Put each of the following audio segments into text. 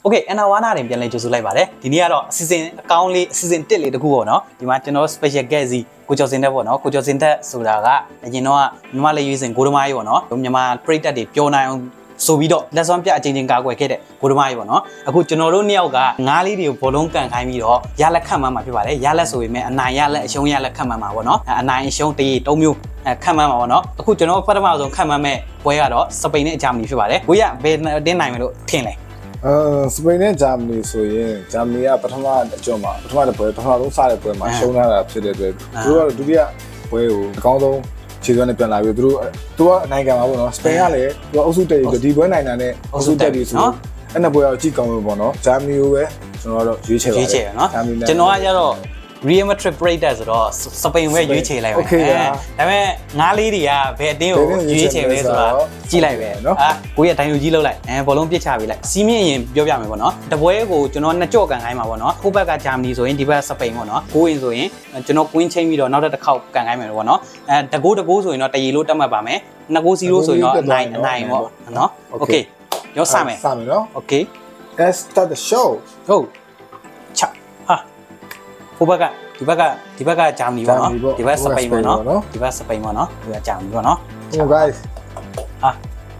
โอเคอันนั้นว่าน่าเรียนเปลี่ยนเลยจูสุไลบ่าเด้ทีนี้ก็season account လေး season 1လေးတခုပေါ့เนาะဒီမှာကျွန်တော် special guest စီကိုကျော်စင်တက်ပေါ့เนาะကိုကျော်စင်တက်ဆိုတာကအရင်တော့မြန်မာလေးရွေးစင်ကိုဒမိုင်းပေါ့เนาะမြန်မာပရိသတ်တွေပျော်နိုင်အောင်ဆိုပြီးတော့လက်စွမ်းပြအချင်းချင်းကာကွယ်ခဲ့တဲ့ကိုဒမိုင်းပေါ့เนาะအခုကျွန်တော်တို့နှစ်ယောက်ကငါးလေးတွေကိုဘောလုံးကန်ခိုင်းပြီးတော့ရလက်ခတ်မှန်းမှာဖြစ်ပါတယ်ရလက်ဆိုပေမဲ့အနိုင်ရလက်အရှုံးရလက်ခတ်မှန်းမှာပေါ့เนาะအနိုင်အရှုံးတည်း၃မျိုးခတ်မှန်းမှာပေါ့เนาะအခုကျွန်တော်ပထမဆုံးခတ်မှန်းမဲ့ပွဲကတော့စပိန်နဲ့ဂျာမနီဖြစ်ပါတယ်ကိုရဘယ်တင်းနိုင်မလို့ထင်လဲစပိန်နဲ့ဂျာမနီဆိုရင်ဂျာမနီကပထမအကျော်မှာပထမတစ်ပွဲပထမဆုံးစတဲ့ပွဲမှာရှုံးလာတာဖြစ်တဲ့အတွက်သူတို့ကဒုတိယပွဲကိုအကောင်းဆုံးခြေစွမ်းနဲ့ပြန်လာပြီးသူကအနိုင်ခံပါပေါ့နော်စပိန်ကလည်းသူကအုပ်စုတက်ပြီးဒီပွဲနိုင်တာနဲ့အုပ်စုတက်ပြီးဆိုတော့အဲ့နှစ်ပွဲတော့ကြည့်ကောင်းလို့ပေါ့နော်ဂျာမနီကိုပဲကျွန်တော်တို့ရွေးချယ်ပါတယ်နော်ကျွန်တော်ကကျတော့ Real Madrid ပရိသတ်ဆိုတော့စပိန်ပဲရွေးချယ်လိုက်ပဲဒါပေမဲ့ငါးလေးတွေကဘယ်အတင်းကိုရွေးချယ်ပဲဆိုတာကြည့်လိုက်ပဲနော်ကိုရဒိုင်လူကြီးလောက်လိုက်ဘောလုံးပစ်ချပေးလိုက်စီးမြင့်ရင်ပြောပြမယ်ပေါ့နော်တပွဲကိုကျွန်တော်နှစ်ကြော့ကန်ခိုင်းမှာပေါ့နော်ဟိုဘက်ကဂျာမနီဆိုရင်ဒီဘက်စပိန်ပေါ့နော်ကိုရင်ဆိုရင်ကျွန်တော်ကွင်းချင်းပြီးတော့နောက်တစ်ခေါက်ကန်ခိုင်းမယ်ပေါ့နော်တကိုးဆိုရင်တော့တရီလို့တတ်မှတ်ပါမယ်2-0ဆိုရင်တော့အနိုင်ပေါ့နော်โอเคရောစမယ်နော် okay let's start the show ဟုတ်ချဟာဟိုဘက်ကဒီဘက်ကဂျာမနီပေါ့နော်ဒီဘက်စပိန်ပေါ့နော်ဒီဘက်စပိန်ပေါ့နော်ဒီကဂျာမနီပေါ့နော် Oh guys ဟာ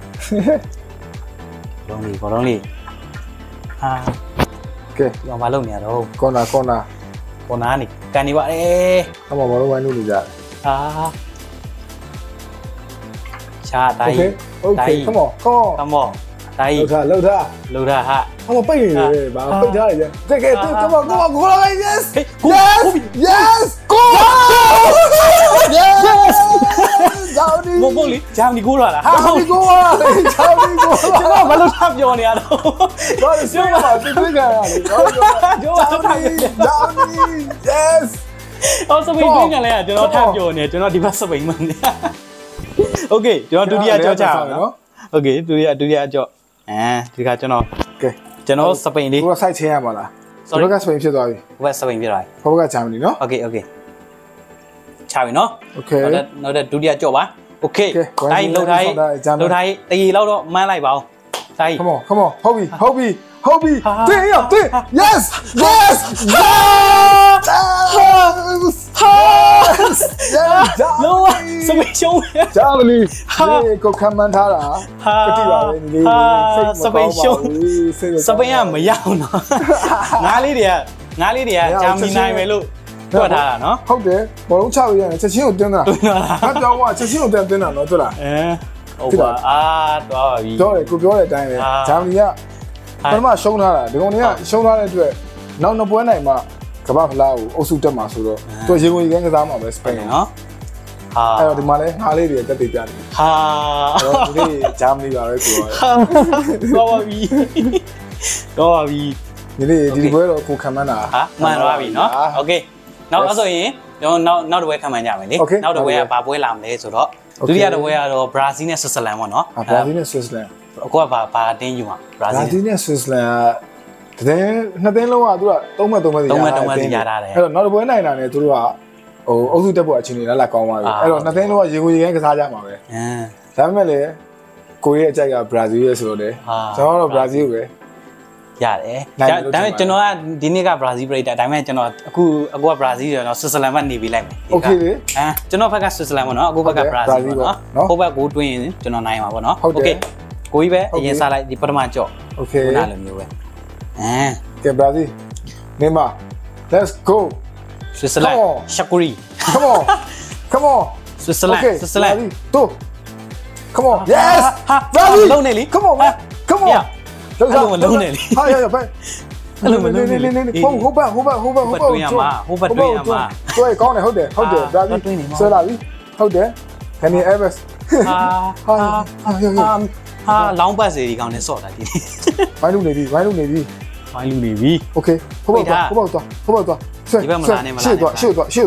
ဘောလုံးလေးဟာ Okay ရောမလုပ်နေရတော့ corner နေကန်နေပါလေအမဘောလုံးဝိုင်းလို့နေကြတယ်ဟာချာတိုင်း Okay come on တိုင်းလှုပ်ထားဟာအမပိတ်နေတယ်ဗာပိတ်ထားတယ်ကြက်ကဲ come on go yes yes go yes ဂျာမနီမို့လေဂျာမနီကိုလာလားဂျာမနီကိုကျွန်တော်ဘာလို့ထပ်ပြောနေရတော့တော့ပြောပါသူတွေ့ကြရတယ်ဂျာမနီ yes စပိန်တွေ့ကြလဲကျွန်တော်ထပ်ပြောနေကျွန်တော်ဒီဘက်စပိန်မှနေโอเคကျွန်တော်ဒုတိယကြော့ချအောင်နော်โอเคဒုတိယကြော့ဒီကကျွန်တော်စပိန်လေးကိုစိုက်ချင်းရပါလားဘက်ကစပိန်ဖြစ်သွားပြီဘက်ကစပိန်ဖြစ်သွားပြီဘက်ကဂျာမနီနော်โอเคချပြီနော်โอเคနောက်တဲ့ဒုတိယကြော့ပါโอเคတိုင်းလှုပ်ထားတရီလောက်တော့မှန်းလိုက်ပါအောင်တိုင်း come on ဟုတ်ပြီတင်းရတင်း yes လောစပိန်ရှုံးဂျာမနီကိုခံမှန်းထားတာပတိပါပဲဒီစပိန်ရှုံးစပိန်ကမရောက်တော့ငါးလေးတွေကဂျာမနီနိုင်မယ်လို့တွက်ထားတာနော်ဟုတ်တယ်ဘောလုံးချရရင်ချက်ချင်းကိုတင်းတာငါပြောကချက်ချင်းကိုတင်းတာနော်တွေ့လားဟုတ်ပါသွားပါပြီပြောတယ်ကိုပြောတဲ့အတိုင်းပဲဂျာမနီကပထမရှုံးထားတာဒီကောင်တွေကရှုံးထားတဲ့အတွက်နောက်နှစ်ပွဲနိုင်မှကမ္ဘာဖလားကိုအုပ်စုတက်မှာဆိုတော့သူရေကုန်ရေကန်းကစားမှာပဲစပိန်နော်အဲ့တော့ဒီမှာလဲငါးလေးတွေတက်တည်ပြတယ်ဒီဂျာမနီပါပဲကိုသွားပါပြီဒီပွဲတော့ကိုခံမှန်းတာမှန်သွားပြီနော်โอเคနောက်ဆိုရင်ကျွန်တော်နောက်တစ်ပွဲခံမှန်းကြမယ်လေနောက်တစ်ပွဲကဘာပွဲလာမလဲဆိုတော့ဒုတိယတစ်ပွဲကတော့ဘရာဇီးနဲ့ဆွစ်ဇာလန်ပေါ့နော်ဘရာဇီးနဲ့ဆွစ်ဇာလန်အခုကဘာတင်းယူမှာဘရာဇီးနဲ့ဆွစ်ဇာလန်ကနှစ်သင်းလုံးကသူက3မှတ်စီရတာအဲ့တော့နောက်တစ်ပွဲနိုင်တာနဲ့သူတို့ကအုပ်စုတက်ဖို့အချိန်တွေလာကောင်းပါပြီအဲ့တော့နှစ်သင်းလုံးကရေကိုရေကန်းကစားကြမှာပဲဒါပေမဲ့လေကိုရဲ့အကြိုက်ကဘရာဇီးရဲ့ဆိုတော့လေကျွန်တော်တို့ဘရာဇီးကိုပဲရတယ်ဒါပေမဲ့ကျွန်တော်ကဒီနေ့ကဘရာဇီးပရိသတ်ဒါပေမဲ့ကျွန်တော်အခုကဘရာဇီးဆိုတော့ဆွစ်ဇာလန်ဘက်နေပြီးလိုက်မယ်โอเคလေကျွန်တော်ဘက်ကဆွစ်ဇာလန်ပေါ့နော်အခုဘက်ကဘရာဇီးပေါ့နော်ဟိုဘက်ကိုတွင်းရင်ကျွန်တော်နိုင်မှာပေါ့နော်โอเคကိုကြီးပဲအရင်စားလိုက်ဒီပထမကြော့โอเคနားလိုမျိုးပဲကဲဘရာဇီးနေမှာ let's go ဆွစ်ဇာလန်ရှာကူရီ come on ဆွစ်ဇာလန်တူ come on yes ဘရာဇီးလုံးနေလေ come on လုံးနေလေဟာရပဲအဲ့လိုမလုံးနေလေဟိုဘက်တွင်းရမှာတွဲကောင်းတယ်ဟုတ်တယ်ဘရာဇီးဆွဲလာပြီဟုတ်တယ်ခဏအေဗက်ဟာလောင်းပတ်စီဒီကောင်နဲ့စော့တာဒီဝိုင်းလူနေပြီ โอเคဟိုဘက်သွားဒီဘက်မလာနဲ့ရှေ့သွား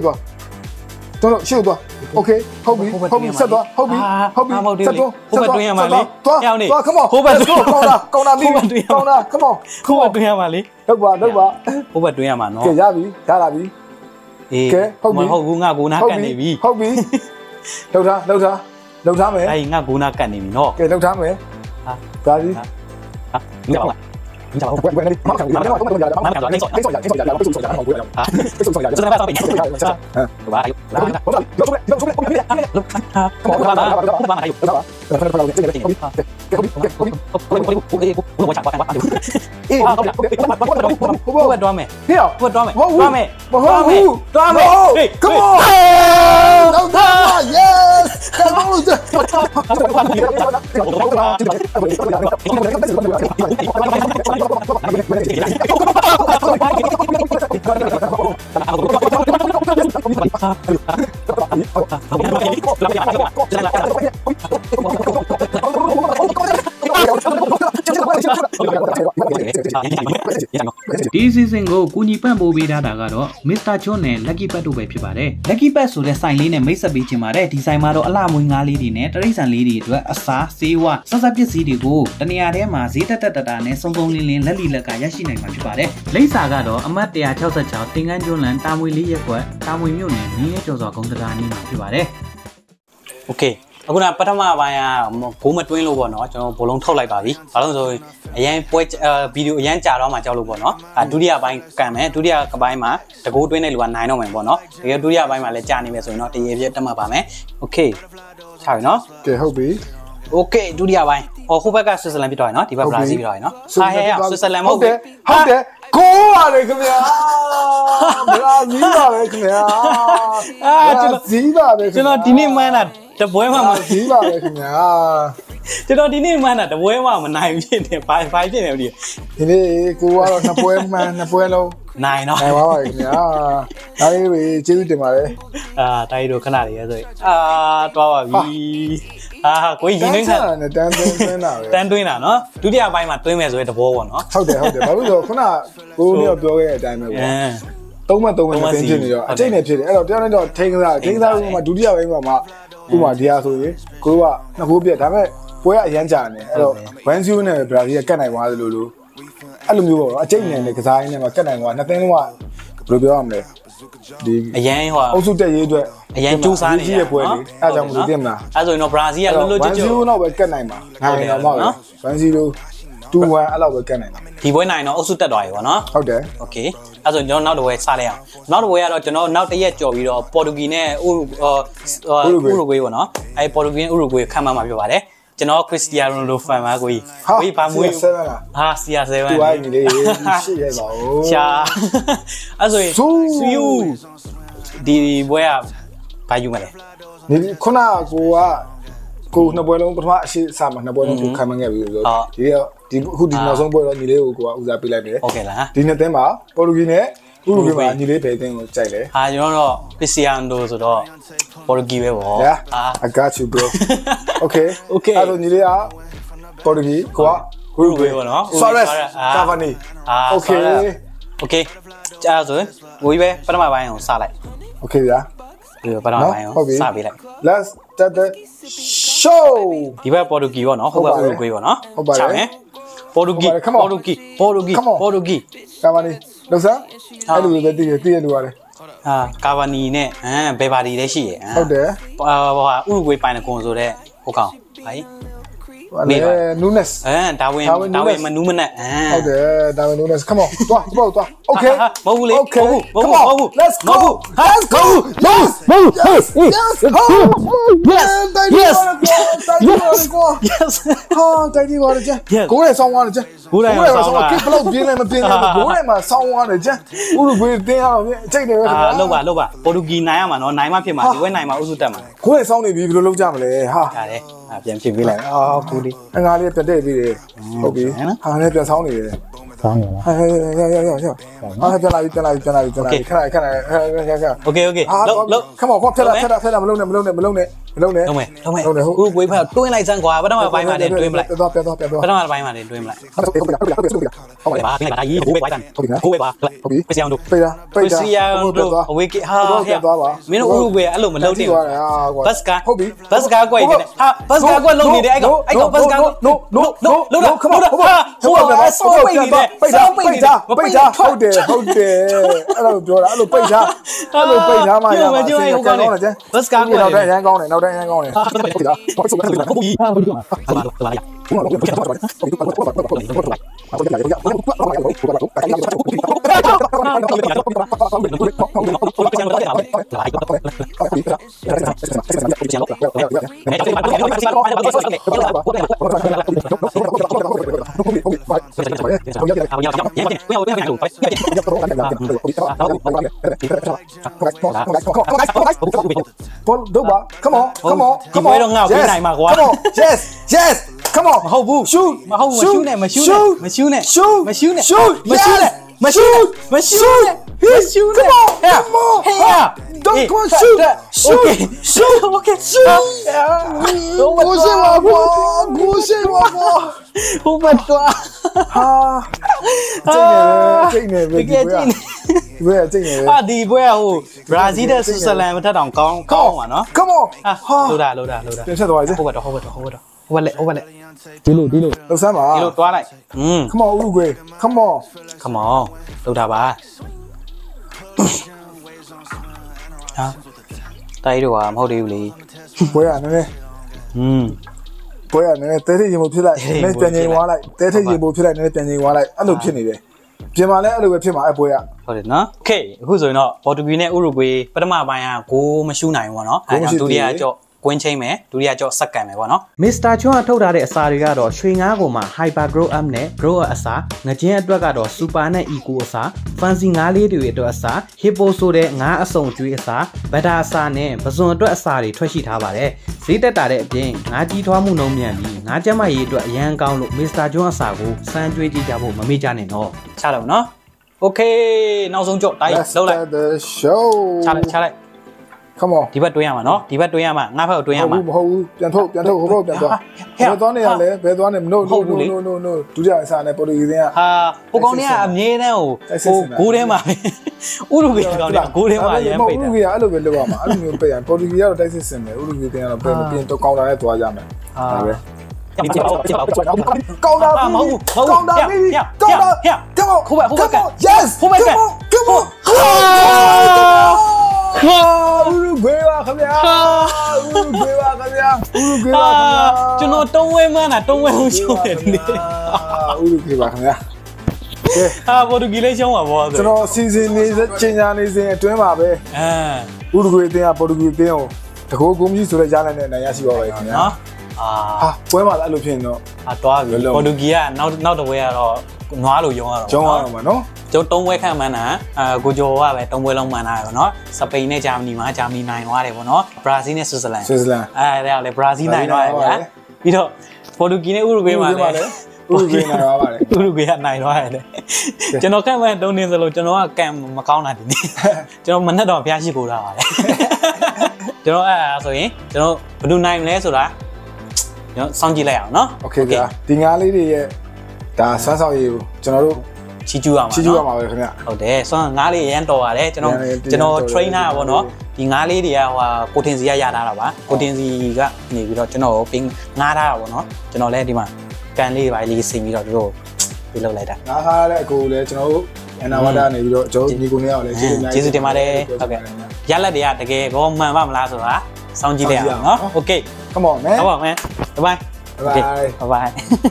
တော့โอเคဟုတ်ပြီဆက်သွားဟုတ်ပြီဆက်သွားဟိုဘက်တွင်းရမှာလေသွား come on ဟိုဘက်ကောင်းတာ come on ဟိုဘက်တွင်းရမှာလေဟုတ်ပါဟိုဘက်တွင်းရမှာနော်ကဲရလာပြီကဲဟုတ်ဘူးငါကူနာကတ်နေပြီဟုတ်ပြီလှုပ်ထားမယ်အေးငါကူနာကတ်နေပြီနော်ကဲလှုပ်ထားမယ်ဟာဘရာဇီးဒီစီစဉ်ကိုကူညီပံ့ပိုးပေးထားတာကတော့ Mr. John နဲ့ Lucky Pet တို့ပဲဖြစ်ပါတယ် Lucky Pet ဆိုတဲ့ဆိုင်လေးနဲ့မိတ်ဆက်ပေးချင်ပါတယ်ဒီဆိုင်မှာတော့အလှမွေးငါးလေးတွေနဲ့တရိတ်ဆန်လေးတွေအတွက်အစားဆေးဝါးဆက်ဆက်ပစ္စည်းတွေကိုတနေရာထဲမှာဈေးတက်တာနဲ့စုံစုံလင်းလင်းလက်လီလက်ကရရှိနိုင်မှာဖြစ်ပါတယ်လိပ်စာကတော့အမှတ်166တင်ကန်းကျွန်းလန်တာမွေလေးရက်ကွက်တာမွေမြို့နယ်မင်းရဲကျော်စွာကုန်းတကာနီးမှာဖြစ်ပါတယ် Okay အခုနပထမပိုင်းကဘိုးမတွင်းလို့ပေါ့နော်ကျွန်တော်ဘလုံးထုတ်လိုက်ပါပြီဘာလို့ဆိုအရင်ပွဲဗီဒီယိုအရင်ကြာတော့မှကြောက်လို့ပေါ့နော်ဒုတိယပိုင်းကန်မယ်ဒုတိယပိုင်းမှာတကိုးတွင်းတဲ့လူကနိုင်တော့မယ်ပေါ့နော်တကယ်ဒုတိယပိုင်းမှာလည်းကြာနေမယ်ဆိုရင်တော့တရေပြည့်တက်မှတ်ပါမယ် Okay ချာပြီနော်ကဲဟုတ်ပြီ Okay ဒုတိယပိုင်းဟိုဘက်ကဆွစ်ဇာလန်ဖြစ်သွားပြီနော်ဒီဘက်ဘရာဇီးဖြစ်သွားပြီနော်ဟာဟဲ့ဆွစ်ဇာလန်မဟုတ်ဘူးဟုတ်တယ်ကိုးပါတယ်ခင်ဗျာဘရာဇီးပါပဲခင်ဗျာကျွန်တော်ဇီးပါပဲကျွန်တော်ဒီနေ့မှန်းတာတပွဲမှမဇီးပါပဲခင်ဗျာကျွန်တော်ဒီနေ့မှန်းတာတပွဲမှမနိုင်ဖြစ်နေဘာဖြစ်နေပြီဒီနေ့ကိုကတော့နှစ်ပွဲမှန်းနှစ်ပွဲလုံးနိုင်တော့နိုင်ပါပါခင်ဗျာဒါလေးပဲကျေးဇူးတင်ပါတယ်တိုင်းတို့ခဏလေးရဲဆိုတွားပါပြီကိုကြီးရင်းနှင်းနဲ့တန်းသွင်းတာပဲတန်းသွင်းတာနော်ဒုတိယပိုင်းမှာသွင်းမယ်ဆိုတဲ့သဘောပေါ့နော်ဟုတ်တယ်ဘာလို့လဲခုနကိုမျိုးပြောခဲ့တဲ့အတိုင်းပဲပေါ့သုံးမှသုံးမှတင်းဖြစ်နေတော့အကျိတ်နဲ့ဖြစ်တယ်အဲ့တော့တယောက်နဲ့တော့ထိန်းစားမှာဒုတိယပိုင်းမှာမှဥပမာဒီဟာဆိုရင်ကိုကနှစ်ခုပြက်ဒါပေမဲ့ပွဲကအရန်ကြာနေအဲ့တော့1-0နဲ့ဘရာဇီးကကတ်နိုင်သွားတယ်လို့အဲ့လိုမျိုးပေါ့နော်အကျိတ်နဲ့လည်းကစားရင်းနဲ့မှကတ်နိုင်သွားနှစ်သင်းလုံးကဘယ်လိုပြောရမလဲဒီအရန်ဟိုအုပ်စုတက်ရေးအတွက်အရန်ကြိုးစားနေရပွဲလေအဲ့ကြောင့်မလို့သိမလားအဲ့ဆိုရင်တော့ဘရာဇီးကလွတ်လွတ်ကျွတ်ကျွတ် 1-0တော့ပဲကတ်နိုင်ပါနိုင်တော့မှပဲ1-0 2-1အဲ့လောက်ပဲကတ်နိုင်ပါဒီပွဲနိုင်တော့အုပ်စုတက်သွားပြီပေါ့နော်ဟုတ်တယ်โอเคအဲ့ဆိုကျွန်တော်နောက်တစ်ပွဲစလိုက်အောင်နောက်တစ်ပွဲကတော့ကျွန်တော်နောက်တစ်ရက်ကြော်ပြီးတော့ပေါ်တူဂီနဲ့ဥရုဂွေးပေါ့နော်အဲ့ပေါ်တူဂီနဲ့ဥရုဂွေးခံမှမှာပြပါတယ်ကျွန်တော်ခရစ္စတီယာနိုရိုဒိုဖန်ပါကိုကြီးဘာမွေးဟာစီယာ7 တူအိုင်နေလေးရှေ့ရိုက်ပါဦးရှာအဲ့ဆိုရင်ဆူယူဒီပွဲကဘာယူမလဲဒီခုနကိုနှစ်ပွဲလုံးပထမအရှိစမှာနှစ်ပွဲလုံးကိုခံမခဲ့ပြီဆိုတော့ဒီအခုဒီနောက်ဆုံးပွဲတော့ညီလေးကိုဦးစားပေးလိုက်တယ်ဟုတ်ကဲ့လားဒီနှစ်သင်းမှာပေါ်တူဂီနဲ့ဥရုဂွေးမှာညီလေးပဲအသင်းကိုကြိုက်တယ်ဟာကျွန်တော်တော့ခရစ္စတီယာနိုဆိုတော့ပေါ်တူဂီပဲပေါ့ I got you bro Okay အဲ့တော့ညီလေးကပေါ်တူဂီကိုကဥရုဂွေးပေါ့နော် Suarez Cavani Okay ကြာဆိုဝေးပဲပထမပိုင်းကိုစလိုက် Okay ဗျာဒီပထမပိုင်းကိုစပေးလိုက် Let's start the show ဒီဘက်ပေါ်တူဂီပေါ့နော်ဟိုဘက်ဥရုဂွေးပေါ့နော်ချာမယ်ပေါ်တူဂီCavani လောက်စားအဲ့လိုပဲတည်ရလို့ရတယ်ကာဗာနီနဲ့ဘယ်ပါတီလည်းရှိရဟုတ်တယ်ဟိုဥရုဂွေးပိုင်ကွန်ဆိုတဲ့ဟိုကောင်ဟိုနူးနက်စ်ဒါဝင်မနူးမနဲ့ဟုတ်တယ်ဒါဝင်နူးနက်စ် come on သွား okay မဟုတ်ဘူးလေမဟုတ်ဘူး let's go yesဟာတိုင်ဒီဝါရကြကိုယ်ရဲ့ဆောင်းဝါရကြကိုယ်ရဲ့ဆောင်းဝါရကဘလောက်ပြင်းလဲမပြင်းလဲကိုယ်ရဲ့မှာဆောင်းဝါရကြဥရုဂွေးတင်းရအောင်အကျိတ်နေပဲလောက်ပါပေါ်တူဂီနိုင်ရမှာနော်နိုင်မှဖြစ်မှာဒီဝဲနိုင်မှာဥစုတက်မှာကိုယ်ရဲ့ဆောင်းနေပြီဘယ်လိုလုပ်ကြမလဲဟာရတယ်ပြန်ဖြစ်ပေးလိုက်ကိုဒီငါလေးပြတ်တဲ့ပြီးတယ်ဟုတ်ပြီဟာလည်းပြန်ဆောင်းနေတယ်ဆောင်းနေလားဟဲ့ပြန်လာပြီခဏ Okay လောက် come on ဖက်လာမလုံးနဲ့ဥရုဂွေးဖက်တွင်းလိုက်စမ်းကွာပထမပိုင်းမှာတွင်းမလိုက်ပြတ်သွားပထမပိုင်းမှာတွင်းမလိုက်ဟုတ်ပါပြီဒါကြီးဟိုပဲဝိုင်းတယ်ဟိုပဲပါဟုတ်ပြီပစီအောင်တို့ပိတ်တာအဝေးကဟာမင်းတို့ဥရုဂွေးအဲ့လိုမလုပ်သေးဘူးဘတ်စကာဟုတ်ပြီဘတ်စကာကွက်နေတယ်ဟာဘတ်စကာကွက်လုံနေတယ်အဲ့ကောင်ဘတ်စကာno ခမောဟာဟိုဆောင်းဝိတ်နေတယ်ပိတ်ထားဟုတ်တယ်အဲ့လိုပြောတာအဲ့လိုပိတ်ထားမှရမှာကောင်းတယ်ကျန် bus ကားကိုနောက်တိုင်းရန်ကောင်းတယ်ပိတ်ထားcome on ဒီပွဲတော့ငါ့ကိုပေးနိုင်မှာကွာ yes come on မဟုတ်ဘူး shoot မဟုတ်ဘူးမရှူးနဲ့မရှူးနဲ့ shoot come on don't go shoot okay ဟိုဘတ်ကွာကျိတ်နေပဲဒီပွဲဟိုဘရာဇီးနဲ့ဆွစ်ဇာလန်မထက်တောင်ကောင်းပါနော် come on လိုတာပြန်ဆက်သွားပြီဟိုဘတ်လက်ဒီလိုလှုပ်ဆမ်းပါဒီလိုတွားလိုက် come on Uruguay come on လောက်တာပါဟာတိုက်တော့မဟုတ်သေးဘူးလေပွဲရနည်းနည်းပွဲရနည်းနည်းတဲထိတ်ရင်မို့ဖြစ်လိုက်နည်းနည်းပြန်ငိမ်သွားလိုက်တဲထိတ်ရင်မို့ဖြစ်လိုက်နည်းနည်းပြန်ငိမ်သွားလိုက်အဲ့လိုဖြစ်နေတယ်ပြင်မှာလည်းအဲ့လိုပဲဖြစ်မှာအဲ့ပွဲရဟုတ်တယ်နော်โอเคအခုဆိုရင်တော့ပေါ်တူဂီနဲ့ဥရုဂွေပထမပိုင်းကဂိုးမရှူနိုင်ဘူးပေါ့နော်အဲကြောင့်ဒုတိယကြော့ကွင်းချင်းမယ်ဒုတိယကြော့စက္ကန်မယ်ပေါ့နော်မစ္စတာချွန်းကထုတ်ထားတဲ့အစာတွေကတော့ရွှေငါးကိုမှ hyper grow up နဲ့ grow up အစာငကြင်းအတွက်ကတော့ super နဲ့ eco အစာ fancy ငါးလေးတွေအတွက်အစာ hippo ဆိုတဲ့ငါးအစုံကျွေးအစာ butter အစာနဲ့ပဇွန်အတွက်အစာတွေထွက်ရှိထားပါတယ်ဈေးတက်တာတဲ့အပြင်ငါးကြီးထွားမှုနှုန်းမြန်ပြီးငါးကျန်းမာရေးအတွက်အရန်ကောင်းလို့မစ္စတာချွန်းအစာကိုစမ်းကြွေးကြည့်ကြဖို့မမေ့ကြနဲ့တော့ချတော့နော်โอเคနောက်ဆုံးကြော့တိုင်းလှုပ်လိုက် the show ချလိုက် come on ဒီဘက်တွင်းရမှာနော်ဒီဘက်တွင်းရမှာငါ့ဘက်ကိုတွင်းရမှာမဟုတ်ဘူးပြန်ထုတ်ဟိုဘက်ပြန်သွားဘယ်သွားနေရလဲဘယ်သွားနေ no ဒုတိယအစားနဲ့ပေါ်တူဂီစင်းကဟိုကောင်เนี่ยအမြဲတမ်းဟိုဂိုးထဲမှာဥရုဂွေကောင်เนี่ยဂိုးထဲမှာရမ်းပိတ်တယ်ဥရုဂွေကအဲ့လိုပဲလုပ်ရမှာအဲ့လိုမျိုးပိတ်ရပေါ်တူဂီကတော့တိုက်စစ်စင်မယ်ဥရုဂွေတင်းကတော့ပြန်ပြင်တော့ကောင်တာနဲ့သွားကြမယ်ဒါပဲကောင်းတာမဟုတ်ဘူးကောင်းတာပြီကောင်းတာ come on ဟိုဘက်က yes come on ဥရုဂွေပါခင်ဗျာကျွန်တော်တုံးဝဲမှန်းတာတုံးဝဲလို့ရှုံးတယ်ဒီနေ့ဥရုဂွေပါခင်ဗျာပေါ်တူဂီလေးရှုံးပါဗောကျွန်တော်စီစဉ်နေချိန်ညာနေစဉ်အတွင်းပါပဲဥရုဂွေအတင်းကပေါ်တူဂီအတင်းကိုတကိုးကုန်းကြီးဆိုတဲ့ကြားလိုက်တဲ့နိုင်ရရှိပါပဲခင်ဗျာပွဲမှာလည်းအဲ့လိုဖြစ်နေတော့တွားပြီပေါ်တူဂီကနောက်တစ်ပွဲကတော့နွားလို့ရုံရတော့မှာနော်ကျွန်တော်3ပွဲခန့်မှန်းတာကိုကျော်ကပဲ3ပွဲလုံးမှန်းတာပဲเนาะစပိန်နဲ့ဂျာမနီမှာဂျာမနီနိုင်သွားတယ်ပေါ့เนาะဘရာဇီးနဲ့ဆွစ်ဇာလန်အဲ့ဒါလည်းဘရာဇီးနိုင်သွားတယ်ဗျာပြီးတော့ပေါ်တူဂီနဲ့ဥရုဂွေမှာလည်းဥရုဂွေနိုင်သွားပါတယ်ဥရုဂွေကနိုင်သွားတယ်ကျွန်တော်ခန့်မှန်း3နှစ်စလုံးကျွန်တော်ကကံမကောင်းတာဒီနေ့ကျွန်တော်မနဲ့တော့ဖျားရှိကိုထားပါတယ်ကျွန်တော်အဲ့ဒါဆိုရင်ကျွန်တော်ဘယ်သူနိုင်မလဲဆိုတာကျွန်တော်စောင့်ကြည့်လိုက်အောင်เนาะโอเคဗျာဒီငါးလေးတွေရဲ့ဒါဆွမ်းဆောင်ရည်ကိုကျွန်တော်တို့ချီကျူးရမှာပဲခင်ဗျဟုတ်တယ်ဆွမ်းငါးလေးရမ်းတော်ပါတယ်ကျွန်တော် trainer ပေါ့နော်ဒီငါးလေးတွေကဟိုကိုတင်စီကရထားတာပါကိုတင်စီကနေပြီးတော့ကျွန်တော်ကိုပေးငါးထားတာပေါ့နော်ကျွန်တော်လည်းဒီမှာကန်လေးပါလေးဆင်ပြီးတော့တို့ပြလုပ်လိုက်တာငါးထားတဲ့အကိုလည်းကျွန်တော်တို့အနာဝတာနေပြီးတော့ကျွန်တော်ညီကိုနေအောင်လည်းကျေးဇူးတင်ပါတယ်ဟုတ်ကဲ့ရလက်တွေကတကယ်ကောမှန်ပါမလားဆိုတာစောင့်ကြည့်လိုက်အောင်နော် okay come on man bye bye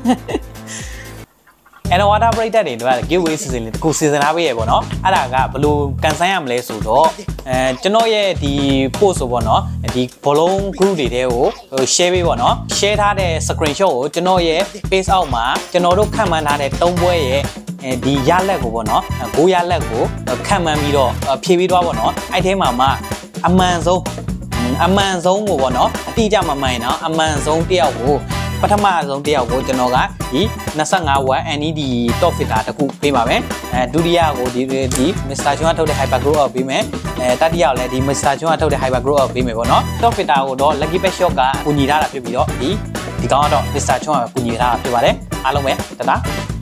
အဲ့တော့ water break တက်တွေတို့က giveaway season လေးတခုစီစဉ်ထားပေးရပေါ့နော်အဲ့ဒါကဘယ်လိုကန်ဆန်းရမလဲဆိုတော့ကျွန်တော်ရဲ့ဒီ post ဆိုပေါ့နော်ဒီဘောလုံး group တွေတဲကို share ပေးပေါ့နော် share ထားတဲ့ screenshot ကိုကျွန်တော်ရဲ့ page အောက်မှာကျွန်တော်တို့ခန့်မှန်းထားတဲ့3ပွဲရဲ့ဒီရလက်ကိုပေါ့နော်9ရလက်ကိုခန့်မှန်းပြီးတော့ဖြည့်ပေးသွားပေါ့နော်အဲ့ထဲမှာမှအမှန်ဆုံးကိုပေါ့နော်အတိအကျမမှန်နော်အမှန်ဆုံးတယောက်ကိုပထမဆုံးတယောက်ကိုကျွန်တော်ကဒီ25 watt NED top filter တခုပေးပါမယ်ဒုတိယကိုဒီ Mr. Chun ကထုတ်တဲ့ hyper grow up ပေးမယ်တတိယကိုလည်းဒီ Mr. Chun ကထုတ်တဲ့ hyper grow up ပေးမယ်ပေါ့နော် top filter ကိုတော့ lucky pet shop ကကူညီထားတာဖြစ်ပြီးတော့ဒီကောင်ကတော့ Mr. Chun ကကူညီထားတာဖြစ်ပါတယ်အားလုံးပဲတတာ